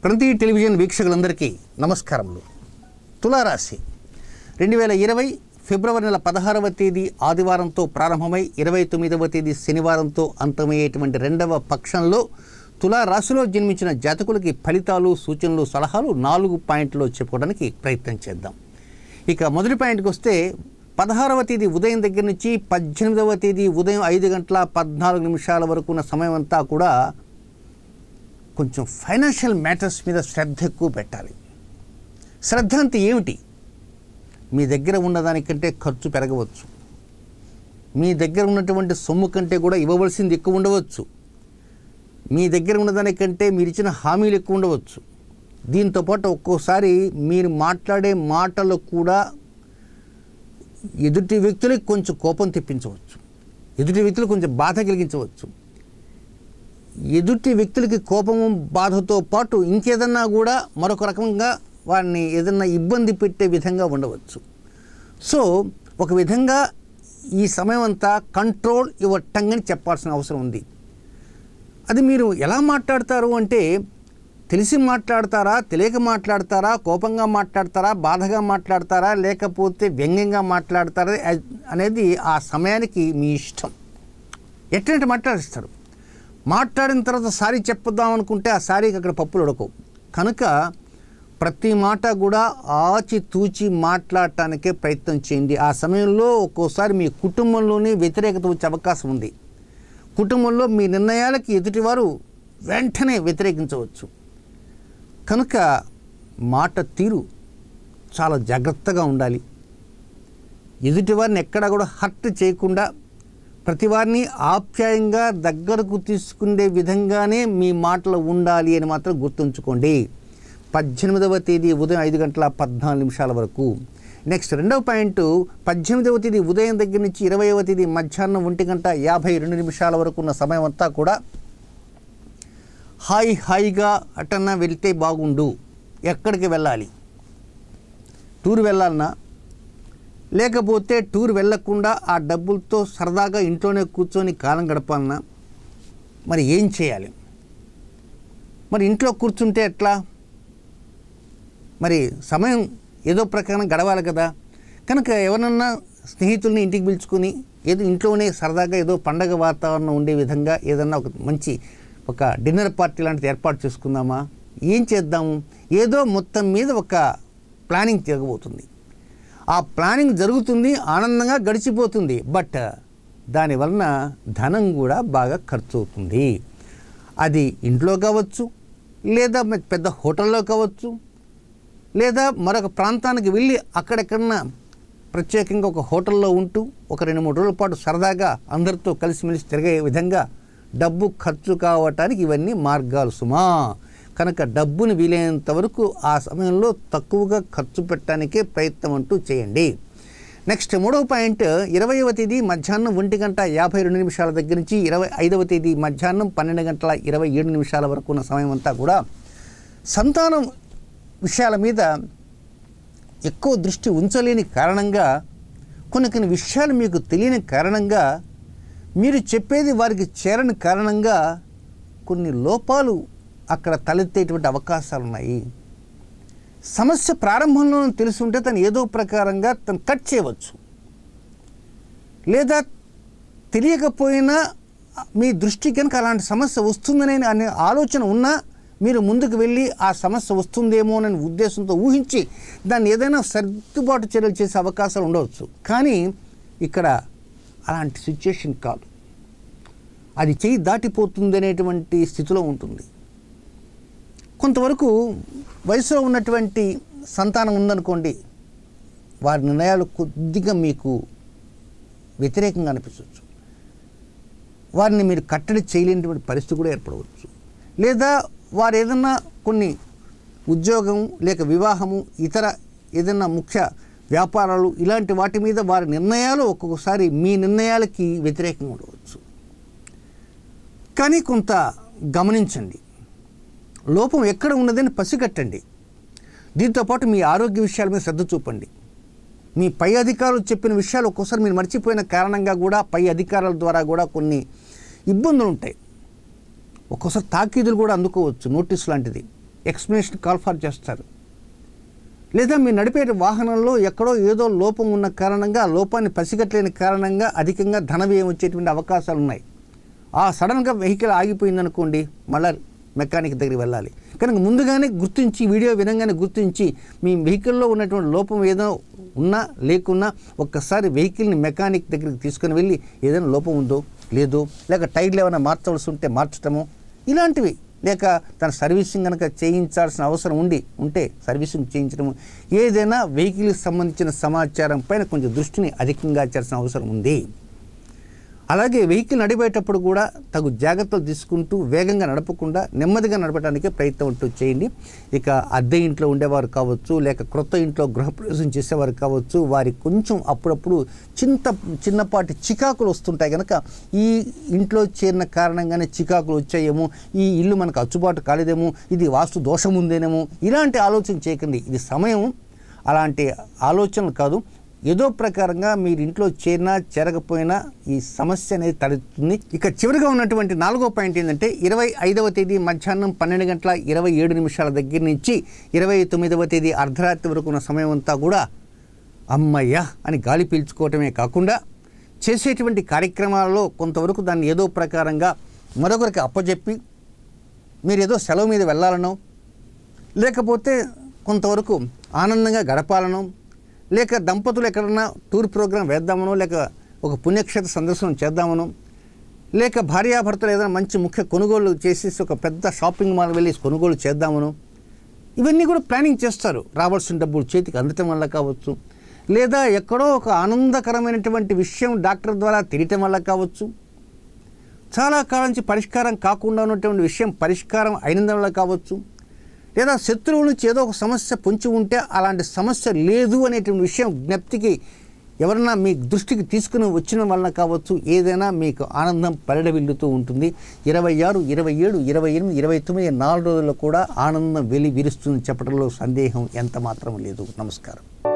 ప్రతి టెలివిజన్ వీక్షకులందరికీ నమస్కారములు. తులారాశి 2020 ఫిబ్రవరి నెల 16వ తేదీ ఆదివారంతో ప్రారంభమై 29వ తేదీ శనివారంతో అంతమయ్యేటువంటి రెండవ పక్షంలో తులారాశిలో జన్మించిన జాతకులకి ఫలితాలు, సూచనలు, సలహాలు 4 పాయింట్లో చెప్పుకోవడానికి ప్రయత్నం చేద్దాం. ఇక మొదటి పాయింట్కి వస్తే 16వ తేదీ ఉదయం దగ్గర నుంచి 18వ తేదీ ఉదయం 5:14 వరకు ఉన్న సమయం అంతా కూడా కొంచెం ఫైనాన్షియల్ మ్యాటర్స్ మీద శ్రద్ధ ఎక్కువ పెట్టాలి. శ్రద్ధ అంటే ఏమిటి? మీ దగ్గర ఉన్నదానికంటే ఖర్చు పెరగవచ్చు, మీ దగ్గర ఉన్నటువంటి సొమ్ము కంటే కూడా ఇవ్వవలసింది ఎక్కువ ఉండవచ్చు, మీ దగ్గర ఉన్నదానికంటే మీరు ఇచ్చిన హామీలు ఎక్కువ ఉండవచ్చు. దీంతోపాటు ఒక్కోసారి మీరు మాట్లాడే మాటలు కూడా ఎదుటి వ్యక్తులకు కొంచెం కోపం తెప్పించవచ్చు, ఎదుటి వ్యక్తులు కొంచెం బాధ కలిగించవచ్చు. ఎదుటి వ్యక్తులకి కోపము, బాధతో పాటు ఇంకేదన్నా కూడా మరొక రకంగా వారిని ఏదన్నా ఇబ్బంది పెట్టే విధంగా ఉండవచ్చు. సో ఒక విధంగా ఈ సమయం అంతా కంట్రోల్ యువర్ టంగ్ అని చెప్పాల్సిన అవసరం ఉంది. అది మీరు ఎలా మాట్లాడతారు అంటే, తెలిసి మాట్లాడతారా, తెలియక మాట్లాడతారా, కోపంగా మాట్లాడతారా, బాధగా మాట్లాడతారా, లేకపోతే వ్యంగ్యంగా మాట్లాడతారా అనేది ఆ సమయానికి మీ ఇష్టం. ఎట్లంటే మాట్లాడిస్తారు. మాట్లాడిన తర్వాత సారీ చెప్పుదాం అనుకుంటే ఆ సారీకి అక్కడ పప్పులు ఉడకవు. కనుక ప్రతి మాట కూడా ఆచితూచి మాట్లాడటానికే ప్రయత్నం చేయండి. ఆ సమయంలో ఒక్కోసారి మీ కుటుంబంలోనే వ్యతిరేకత వచ్చే అవకాశం ఉంది. కుటుంబంలో మీ నిర్ణయాలకి ఎదుటివారు వెంటనే వ్యతిరేకించవచ్చు. కనుక మాట తీరు చాలా జాగ్రత్తగా ఉండాలి. ఎదుటివారిని ఎక్కడా కూడా హర్ట్ చేయకుండా ప్రతివారిని ఆప్యాయంగా దగ్గరకు తీసుకునే విధంగానే మీ మాటలు ఉండాలి అని మాత్రం గుర్తుంచుకోండి. 18వ తేదీ ఉదయం 5:14 వరకు. నెక్స్ట్ రెండవ పాయింట్, 18వ తేదీ ఉదయం దగ్గర నుంచి 20వ తేదీ మధ్యాహ్నం 1:52 వరకు ఉన్న సమయం అంతా కూడా హాయిగా అటన్నా వెళ్తే బాగుండు. ఎక్కడికి వెళ్ళాలి? టూర్ వెళ్ళాలన్నా, లేకపోతే టూర్ వెళ్ళకుండా ఆ డబ్బులతో సరదాగా ఇంట్లోనే కూర్చొని కాలం గడపాలన్నా, మరి ఏం చేయాలి? మరి ఇంట్లో కూర్చుంటే ఎట్లా? మరి సమయం ఏదో ప్రకారం గడవాలి కదా. కనుక ఎవరన్నా స్నేహితుల్ని ఇంటికి పిలుచుకొని ఏదో ఇంట్లోనే సరదాగా ఏదో పండగ వాతావరణం ఉండే విధంగా ఏదన్నా ఒక డిన్నర్ పార్టీ లాంటిది ఏర్పాటు చేసుకుందామా? ఏం చేద్దాము? ఏదో మొత్తం మీద ఒక ప్లానింగ్ జరగబోతుంది. ఆ ప్లానింగ్ జరుగుతుంది, ఆనందంగా గడిచిపోతుంది. బట్ దానివలన ధనం కూడా బాగా ఖర్చు అవుతుంది. అది ఇంట్లో కావచ్చు, లేదా పెద్ద హోటల్లో కావచ్చు, లేదా మరొక ప్రాంతానికి వెళ్ళి అక్కడెక్కడన్నా ప్రత్యేకంగా ఒక హోటల్లో ఉంటూ ఒక 2-3 రోజుల పాటు సరదాగా అందరితో కలిసిమెలిసి తిరిగే విధంగా డబ్బు ఖర్చు కావటానికి ఇవన్నీ మార్గాలు సుమా. కనుక డబ్బుని వీలైనంత వరకు ఆ సమయంలో తక్కువగా ఖర్చు పెట్టడానికే ప్రయత్నం అంటూ చేయండి. నెక్స్ట్ మూడవ పాయింట్, 20వ తేదీ మధ్యాహ్నం 1:52 దగ్గర నుంచి 25వ తేదీ మధ్యాహ్నం 12:27 వరకు ఉన్న సమయం అంతా కూడా సంతానం విషయాల మీద ఎక్కువ దృష్టి ఉంచలేని కారణంగా, కొన్ని విషయాలు మీకు తెలియని కారణంగా, మీరు చెప్పేది వారికి చేరని కారణంగా కొన్ని లోపాలు అక్కడ తలెత్తేటువంటి అవకాశాలు ఉన్నాయి. సమస్య ప్రారంభంలో తెలుసుంటే తను ఏదో ప్రకారంగా తను కట్ చేయవచ్చు, లేదా తెలియకపోయినా మీ దృష్టి కనుక అలాంటి సమస్య వస్తుందనే అనే ఆలోచన ఉన్నా మీరు ముందుకు వెళ్ళి ఆ సమస్య వస్తుందేమో అనే ఉద్దేశంతో ఊహించి దాన్ని ఏదైనా సర్దుబాటు చర్యలు చేసే అవకాశాలు ఉండవచ్చు. కానీ ఇక్కడ అలాంటి సిచ్యుయేషన్ కాదు. అది చేయి దాటిపోతుంది అనేటువంటి స్థితిలో ఉంటుంది. కొంతవరకు వయసులో ఉన్నటువంటి సంతానం ఉందనుకోండి, వారి నిర్ణయాలు కొద్దిగా మీకు వ్యతిరేకంగా అనిపించవచ్చు. వారిని మీరు కట్టడి చేయలేనటువంటి పరిస్థితి కూడా ఏర్పడవచ్చు. లేదా వారు ఏదన్నా కొన్ని ఉద్యోగం లేక వివాహము, ఇతర ఏదైనా ముఖ్య వ్యాపారాలు, ఇలాంటి వాటి మీద వారి నిర్ణయాలు ఒక్కొక్కసారి మీ నిర్ణయాలకి వ్యతిరేకంగా ఉండవచ్చు. కానీ కొంత గమనించండి, లోపం ఎక్కడ ఉన్నదని పసిగట్టండి. దీంతోపాటు మీ ఆరోగ్య విషయాల మీద శ్రద్ధ చూపండి. మీ పై అధికారులు చెప్పిన విషయాలు ఒక్కోసారి మీరు మర్చిపోయిన కారణంగా కూడా పై అధికారుల ద్వారా కూడా కొన్ని ఇబ్బందులు ఉంటాయి. ఒక్కోసారి తాకీదులు కూడా అందుకోవచ్చు, నోటీసు లాంటిది. ఎక్స్ప్లెనేషన్ కాల్ ఫర్ చేస్తారు. లేదా మీరు నడిపే వాహనంలో ఎక్కడో ఏదో లోపం ఉన్న కారణంగా, ఆ లోపాన్ని పసిగట్టలేని కారణంగా అధికంగా ధన వ్యయం వచ్చేటువంటి అవకాశాలు ఉన్నాయి. ఆ సడన్గా వెహికల్ ఆగిపోయిందనుకోండి, మళ్ళీ మెకానిక్ దగ్గరికి వెళ్ళాలి. కనుక ముందుగానే గుర్తించి, వీడియో వినంగానే గుర్తించి, మీ వెహికల్లో ఉన్నటువంటి లోపం ఏదో ఉన్నా లేకున్నా ఒక్కసారి వెహికల్ని మెకానిక్ దగ్గరికి తీసుకుని వెళ్ళి ఏదైనా లోపం ఉందో లేదో, లేక టైర్లు ఏమైనా మార్చవలసి ఉంటే మార్చటము, ఇలాంటివి, లేక తన సర్వీసింగ్ కనుక చేయించాల్సిన అవసరం ఉంటే సర్వీసింగ్ చేయించడము, ఏదైనా వెహికల్కి సంబంధించిన సమాచారం పైన కొంచెం దృష్టిని అధికంగా చేయాల్సిన అవసరం ఉంది. అలాగే వెహికల్ నడిపేటప్పుడు కూడా తగు జాగ్రత్తలు తీసుకుంటూ వేగంగా నడపకుండా నెమ్మదిగా నడపడానికి ప్రయత్నం అంటూ చేయండి. ఇక అద్దె ఇంట్లో ఉండేవారు కావచ్చు, లేక క్రొత్త ఇంట్లో గృహప్రవేశం చేసేవారు కావచ్చు, వారికి కొంచెం అప్పుడప్పుడు చిన్నపాటి చికాకులు వస్తుంటాయి. కనుక ఈ ఇంట్లో చేరిన కారణంగానే చికాకులు వచ్చాయేమో, ఈ ఇల్లు మనకు అచ్చుబాటు కాలేదేమో, ఇది వాస్తు దోషం ఉందేనేమో, ఇలాంటి ఆలోచన చేయకండి. ఇది సమయం అలాంటి ఆలోచనలు కాదు. ఏదో ప్రకారంగా మీరు ఇంట్లో చేరినా చేరకపోయినా ఈ సమస్య అనేది తలెత్తుతుంది. ఇక చివరిగా ఉన్నటువంటి 4వ పాయింట్ ఏంటంటే 25వ తేదీ మధ్యాహ్నం 12:27 దగ్గర నుంచి 29వ తేదీ అర్ధరాత్రి వరకు ఉన్న సమయం అంతా కూడా అమ్మయ్య అని గాలి పీల్చుకోవటమే కాకుండా, చేసేటువంటి కార్యక్రమాలలో కొంతవరకు దాన్ని ఏదో ప్రకారంగా మరొకరికి అప్పచెప్పి మీరు ఏదో సెలవు మీద వెళ్ళాలనో, లేకపోతే కొంతవరకు ఆనందంగా గడపాలనో, లేక దంపతులు ఎక్కడన్నా టూర్ ప్రోగ్రాం వేద్దామనో, లేక ఒక పుణ్యక్షేత్ర సందర్శనం చేద్దామనో, లేక భార్యాభర్తలు ఏదైనా మంచి ముఖ్య కొనుగోలు చేసేసి ఒక పెద్ద షాపింగ్ మాల్ వెళ్ళి కొనుగోలు చేద్దామనో, ఇవన్నీ కూడా ప్లానింగ్ చేస్తారు. రావాల్సిన డబ్బులు చేతికి అందటం వల్ల కావచ్చు, లేదా ఎక్కడో ఒక ఆనందకరమైనటువంటి విషయం డాక్టర్ ద్వారా తెలియటం వల్ల కావచ్చు, చాలా కాలం నుంచి పరిష్కారం కాకుండా ఉన్నటువంటి విషయం పరిష్కారం అయినందువల్ల కావచ్చు, లేదా శత్రువుల నుంచి ఏదో ఒక సమస్య పొంచి ఉంటే అలాంటి సమస్య లేదు అనేటువంటి విషయం జ్ఞప్తికి ఎవరన్నా మీ దృష్టికి తీసుకుని వచ్చిన వలన కావచ్చు, ఏదైనా మీకు ఆనందం పరిడవిల్లుతూ ఉంటుంది. 26, 27, 28, 29 4 రోజుల్లో కూడా ఆనందం విరుస్తుంది చెప్పడంలో సందేహం ఎంత మాత్రం లేదు. నమస్కారం.